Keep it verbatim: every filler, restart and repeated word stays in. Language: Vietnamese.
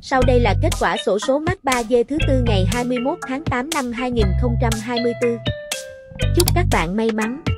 Sau đây là kết quả xổ số Max ba D thứ tư ngày hai mươi mốt tháng tám năm hai nghìn không trăm hai mươi tư. Chúc các bạn may mắn!